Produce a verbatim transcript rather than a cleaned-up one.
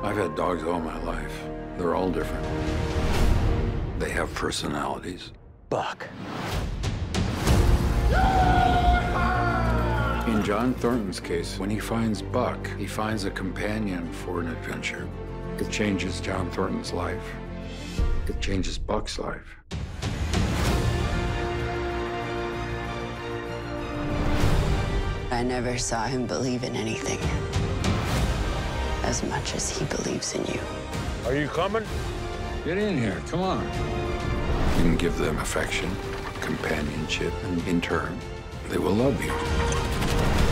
I've had dogs all my life. They're all different. They have personalities. Buck. In John Thornton's case, when he finds Buck, he finds a companion for an adventure. It changes John Thornton's life. It changes Buck's life. I never saw him believe in anything as much as he believes in you. Are you coming? Get in here, come on. You can give them affection, companionship, and in turn, they will love you.